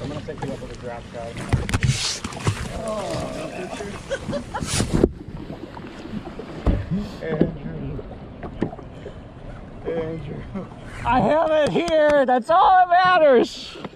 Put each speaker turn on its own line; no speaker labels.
gonna pick you up with a draft guy. Andrew. I have it here. That's all that matters.